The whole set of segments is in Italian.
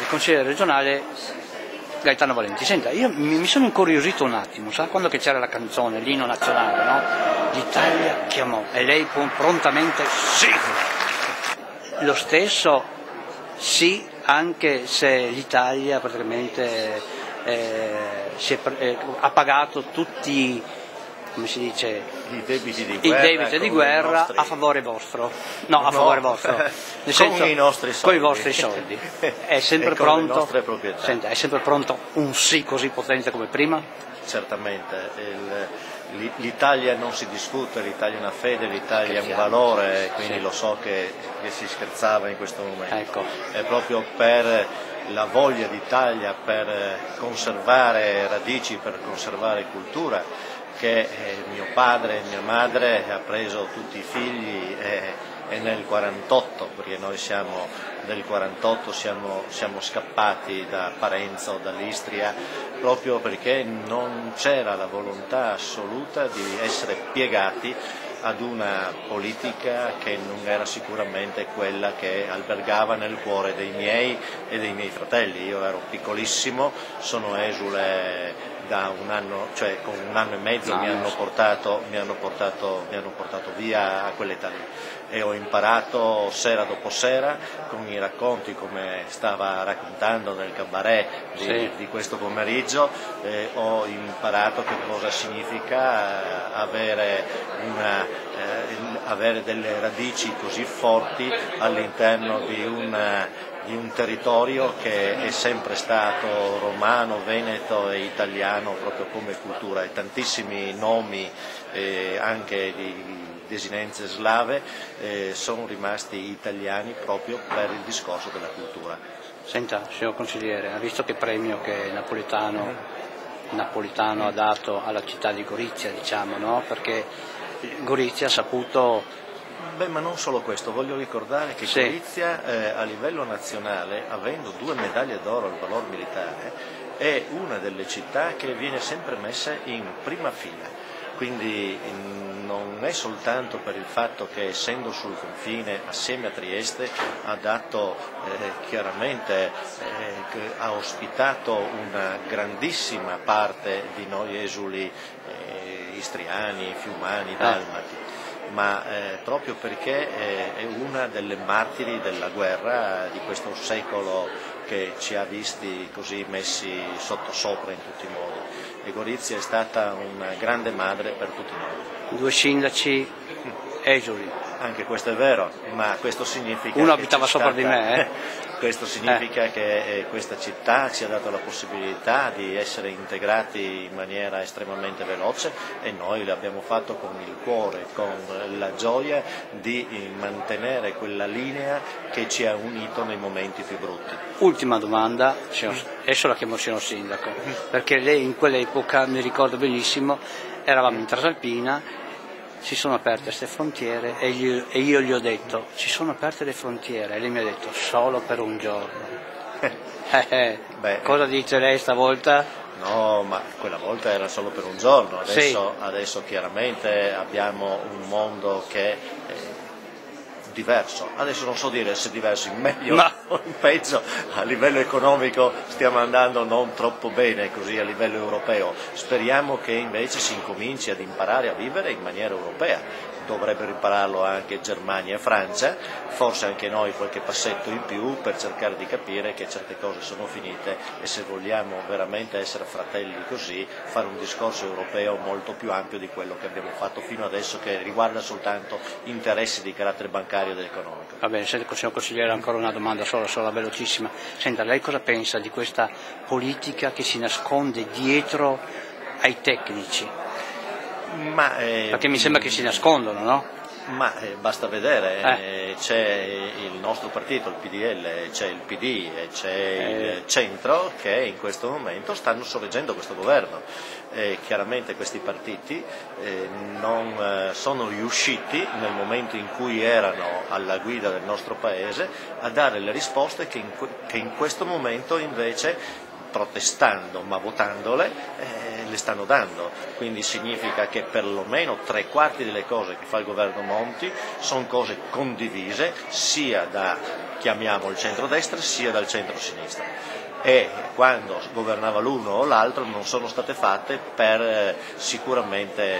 il consigliere regionale Gaetano Valenti. Senta, io mi sono incuriosito un attimo, sa, quando che c'era la canzone, l'inno nazionale, no? L'Italia chiamò e lei prontamente sì. Lo stesso sì, anche se l'Italia praticamente ha pagato tutti, come si dice, i debiti di guerra a favore vostro, a favore vostro, nel senso, con i nostri soldi, con i vostri soldi. È sempre e con pronto, le nostre proprietà. Senta, è sempre pronto un sì così potente come prima? Certamente, l'Italia non si discute, l'Italia è una fede, l'Italia è un valore, quindi lo so che si scherzava in questo momento. Ecco. È proprio per la voglia d'Italia, per conservare radici, per conservare cultura, che mio padre e mia madre ha preso tutti i figli e nel 48, perché noi nel 48 siamo scappati da Parenzo o dall'Istria, proprio perché non c'era la volontà assoluta di essere piegati ad una politica che non era sicuramente quella che albergava nel cuore dei miei e dei miei fratelli. Io ero piccolissimo, sono esule da un anno, cioè con un anno e mezzo mi hanno portato via a quell'età lì, e ho imparato sera dopo sera con i racconti, come stava raccontando nel cabaret di questo pomeriggio, ho imparato che cosa significa avere delle radici così forti all'interno di un territorio che è sempre stato romano, veneto e italiano proprio come cultura, e tantissimi nomi anche di desinenze slave sono rimasti italiani proprio per il discorso della cultura. Senta, signor consigliere, ha visto che premio che Napolitano ha dato alla città di Gorizia, diciamo, no? Perché Gorizia ha saputo... Ma non solo questo, voglio ricordare che Gorizia a livello nazionale, avendo 2 medaglie d'oro al valor militare, è una delle città che viene sempre messa in prima fila, quindi non è soltanto per il fatto che, essendo sul confine assieme a Trieste, ha dato chiaramente, ha ospitato una grandissima parte di noi esuli istriani, fiumani, dalmati, ma proprio perché è una delle martiri della guerra di questo secolo che ci ha visti così messi sottosopra in tutti i modi. E Gorizia è stata una grande madre per tutti noi. 2 sindaci esuli. Anche questo è vero, ma questo significa uno abitava sopra di me. Questo significa che questa città ci ha dato la possibilità di essere integrati in maniera estremamente veloce, e noi l'abbiamo fatto con il cuore, con la gioia di mantenere quella linea che ci ha unito nei momenti più brutti. Ultima domanda, adesso la chiamo signor Sindaco, perché lei in quell'epoca, mi ricordo benissimo, eravamo in Trasalpina, si sono aperte queste frontiere e io gli ho detto: ci sono aperte le frontiere, e lei mi ha detto: solo per un giorno. Cosa dice lei stavolta? No, ma quella volta era solo per un giorno, adesso chiaramente abbiamo un mondo che è diverso. Adesso non so dire se è diverso in meglio o in peggio. A livello economico stiamo andando non troppo bene, così a livello europeo. Speriamo che invece si incominci ad imparare a vivere in maniera europea. Dovrebbero impararlo anche Germania e Francia, forse anche noi qualche passetto in più, per cercare di capire che certe cose sono finite, e se vogliamo veramente essere fratelli così, fare un discorso europeo molto più ampio di quello che abbiamo fatto fino adesso, che riguarda soltanto interessi di carattere bancario ed economico. Va bene, signor consigliere, ancora una domanda sola, velocissima. Senta, lei cosa pensa di questa politica che si nasconde dietro ai tecnici? Perché mi sembra che si nascondono, no? Ma basta vedere, c'è il nostro partito, il PDL, c'è il PD e c'è il centro, che in questo momento stanno sorreggendo questo governo. Chiaramente questi partiti non sono riusciti, nel momento in cui erano alla guida del nostro Paese, a dare le risposte che in questo momento invece, protestando ma votandole, le le stanno dando, quindi significa che perlomeno 3/4 delle cose che fa il governo Monti sono cose condivise sia da, chiamiamo, il centrodestra sia dal centro-sinistra. E quando governava l'uno o l'altro non sono state fatte per sicuramente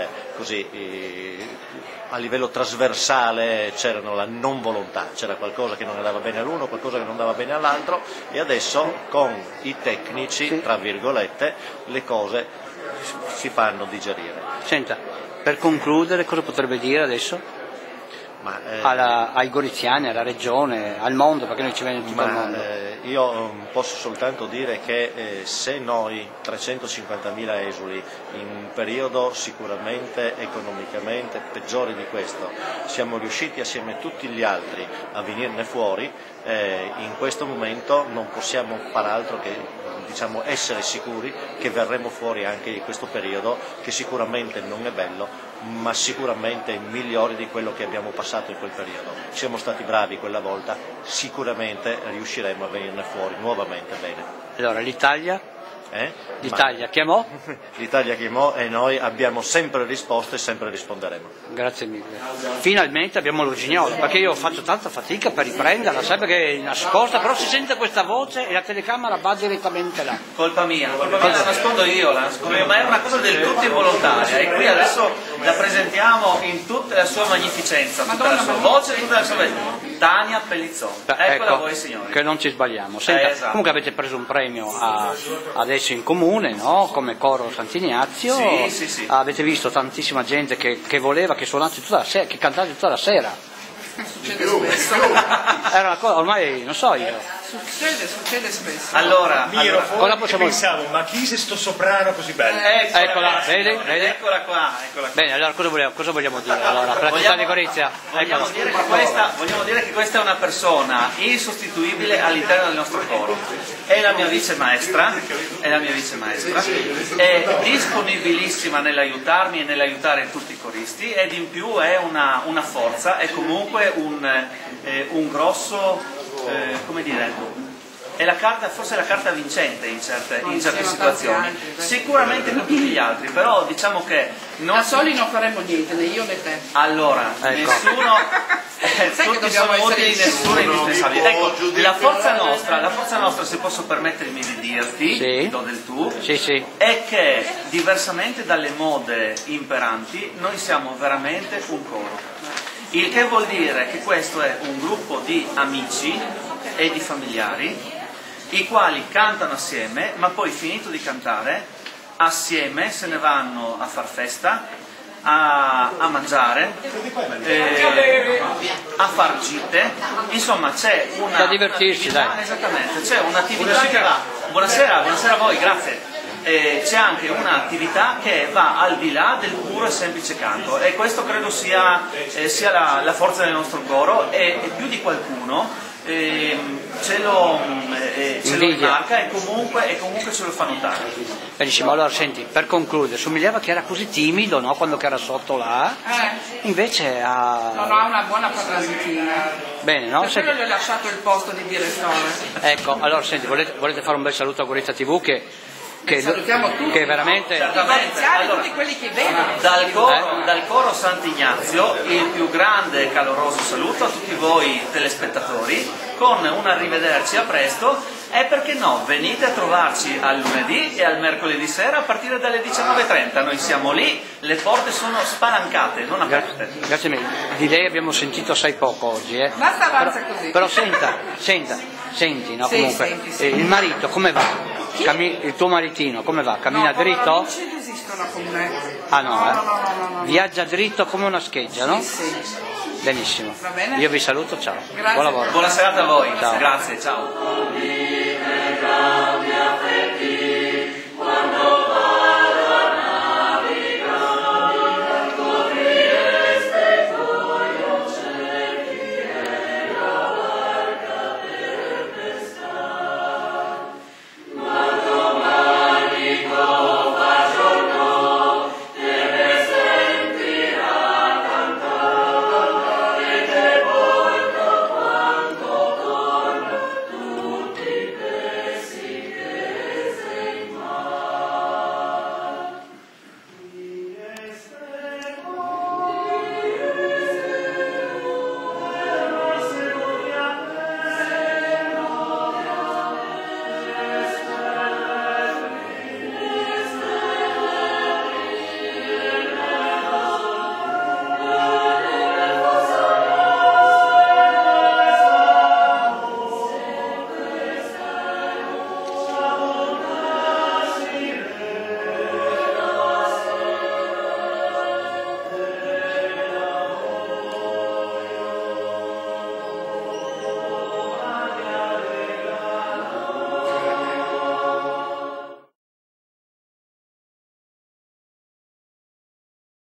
a livello trasversale c'erano la non volontà, c'era qualcosa che non andava bene all'uno, qualcosa che non andava bene all'altro, e adesso con i tecnici, tra virgolette, le cose si fanno digerire. Senta, per concludere cosa potrebbe dire adesso? Ai goriziani, alla regione, al mondo, perché noi ci viene tutto il mondo. Io posso soltanto dire che se noi 350.000 esuli in un periodo sicuramente economicamente peggiore di questo siamo riusciti assieme a tutti gli altri a venirne fuori, in questo momento non possiamo far altro che essere sicuri che verremo fuori anche di questo periodo, che sicuramente non è bello, ma sicuramente è migliore di quello che abbiamo passato in quel periodo. Siamo stati bravi quella volta, sicuramente riusciremo a venirne fuori nuovamente bene. Allora l'Italia? L'Italia chiamò? L'Italia chiamò e noi abbiamo sempre risposto e sempre risponderemo. Grazie mille. Finalmente abbiamo l'Urgignolo, perché io faccio tanta fatica per riprenderla, sempre che è nascosta, però si sente questa voce e la telecamera va direttamente là. Colpa mia, la nascondo io, ma è una cosa del tutto involontaria e qui adesso la presentiamo in tutta la sua magnificenza, tutta la sua voce, tutta la sua bellezza. Tania Pellizzon, eccola a voi signori. Che non ci sbagliamo. Senta, esatto. Comunque avete preso un premio adesso in comune, no? Come coro Sant'Ignazio. Sì. Avete visto tantissima gente che voleva che suonasse tutta la sera, che cantasse tutta la sera. Succede spesso. Era una cosa, ormai non so io. Succede spesso. Allora, cosa possiamo... pensavo, ma chi se sto soprano così bello? Eccola, vedi? Eccola qua. Bene, allora cosa vogliamo dire? Allora, per la città di Gorizia? Vogliamo dire che questa è una persona insostituibile all'interno del nostro coro. È la mia vice maestra, è disponibilissima nell'aiutarmi e nell'aiutare tutti i coristi, ed in più è una forza, è comunque un grosso, come dire, è forse la carta vincente in certe situazioni, sicuramente per tutti gli altri, però diciamo che da soli non faremo niente, né io né te. Allora, nessuno, tutti sono utili, nessuno è indispensabile. Ecco, la forza nostra, se posso permettermi di dirti, sì. do del tu, sì. È che diversamente dalle mode imperanti, noi siamo veramente un coro. Il che vuol dire che questo è un gruppo di amici e di familiari i quali cantano assieme, ma poi finito di cantare assieme se ne vanno a far festa, a mangiare, a far gite, insomma c'è una da divertirsi, dai. Esattamente, c'è un'attività che va. Buonasera a voi, grazie. C'è anche un'attività che va al di là del puro e semplice canto, e questo credo sia la forza del nostro coro, e più di qualcuno ce lo rimarca e comunque ce lo fa notare. Benissimo, allora senti, per concludere, somigliava che era così timido, no? Quando che era sotto là, invece ha... Non ha una buona parlantina. Bene, no? Per quello gli ho lasciato il posto di direttore. Ecco, allora senti, volete fare un bel saluto a Gorizia TV che salutiamo tutti, che veramente... Allora, tutti quelli che vedono. Dal coro Sant'Ignazio il più grande e caloroso saluto a tutti voi telespettatori, con un arrivederci a presto, e perché no, venite a trovarci al lunedì e al mercoledì sera a partire dalle 19:30, noi siamo lì, le porte sono spalancate, non aperte. Grazie mille, di lei abbiamo sentito assai poco oggi, Basta, avanza così. Però senti, no, sì, comunque, senti. Il marito come va? Il tuo maritino come va? Cammina dritto? Non ci esistono con me. Ah no, No. Viaggia dritto come una scheggia, no? Sì. Benissimo. Va bene? Io vi saluto, ciao. Grazie. Buon lavoro. Buona serata a voi. Ciao. Grazie, ciao.